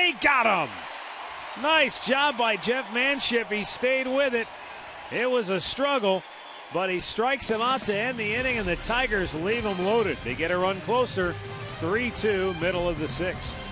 he got him. Nice job by Jeff Manship. He stayed with it. It was a struggle, but he strikes him out to end the inning, and the Tigers leave him loaded. They get a run closer, 3-2, middle of the sixth.